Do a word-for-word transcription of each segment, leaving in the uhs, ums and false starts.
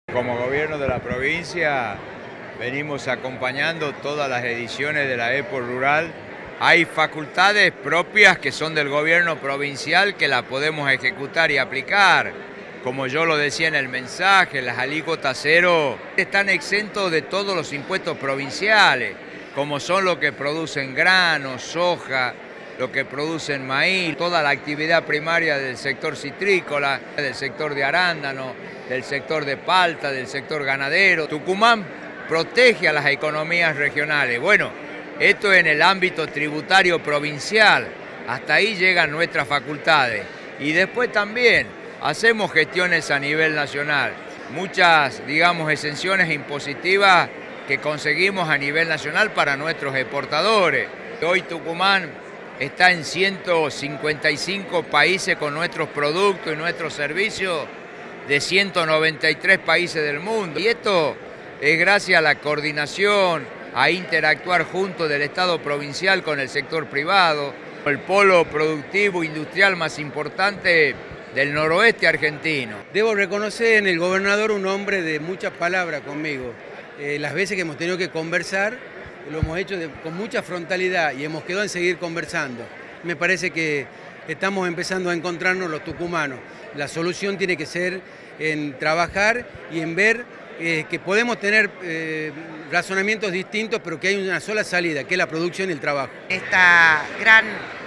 Como gobierno de la provincia venimos acompañando todas las ediciones de la Expo Rural. Hay facultades propias que son del gobierno provincial que las podemos ejecutar y aplicar. Como yo lo decía en el mensaje, las alícuotas cero están exentos de todos los impuestos provinciales, como son los que producen grano, soja, lo que producen maíz, toda la actividad primaria del sector citrícola, del sector de arándano, del sector de palta, del sector ganadero. Tucumán protege a las economías regionales. Bueno, esto en el ámbito tributario provincial, hasta ahí llegan nuestras facultades. Y después también hacemos gestiones a nivel nacional, muchas, digamos, exenciones impositivas que conseguimos a nivel nacional para nuestros exportadores. Hoy Tucumán está en ciento cincuenta y cinco países con nuestros productos y nuestros servicios de ciento noventa y tres países del mundo. Y esto es gracias a la coordinación, a interactuar juntos del Estado provincial con el sector privado, el polo productivo industrial más importante del noroeste argentino. Debo reconocer en el gobernador un hombre de muchas palabras conmigo. Eh, las veces que hemos tenido que conversar, lo hemos hecho de, con mucha frontalidad y hemos quedado en seguir conversando. Me parece que estamos empezando a encontrarnos los tucumanos. La solución tiene que ser en trabajar y en ver eh, que podemos tener eh, razonamientos distintos, pero que hay una sola salida, que es la producción y el trabajo. Esta gran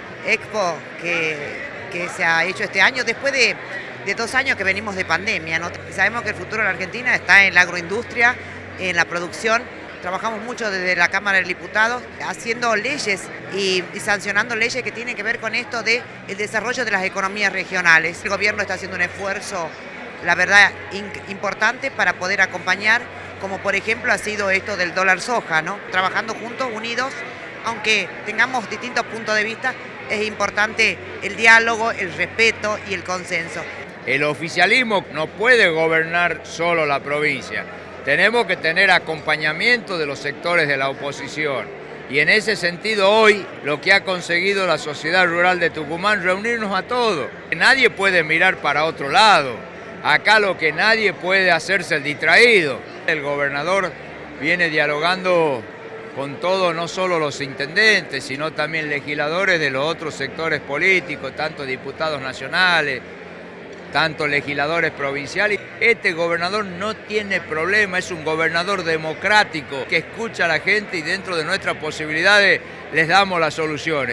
expo que, que se ha hecho este año, después de, de dos años que venimos de pandemia, ¿no? Sabemos que el futuro de la Argentina está en la agroindustria, en la producción. Trabajamos mucho desde la Cámara de Diputados haciendo leyes y, y sancionando leyes que tienen que ver con esto del desarrollo de las economías regionales. El gobierno está haciendo un esfuerzo, la verdad, in, importante para poder acompañar, como por ejemplo ha sido esto del dólar soja, ¿no? Trabajando juntos, unidos, aunque tengamos distintos puntos de vista, es importante el diálogo, el respeto y el consenso. El oficialismo no puede gobernar solo la provincia. Tenemos que tener acompañamiento de los sectores de la oposición. Y en ese sentido hoy lo que ha conseguido la sociedad rural de Tucumán, reunirnos a todos. Nadie puede mirar para otro lado. Acá lo que nadie puede hacerse el distraído. El gobernador viene dialogando con todos, no solo los intendentes, sino también legisladores de los otros sectores políticos, tanto diputados nacionales, tanto legisladores provinciales. Este gobernador no tiene problema, es un gobernador democrático que escucha a la gente y dentro de nuestras posibilidades les damos las soluciones.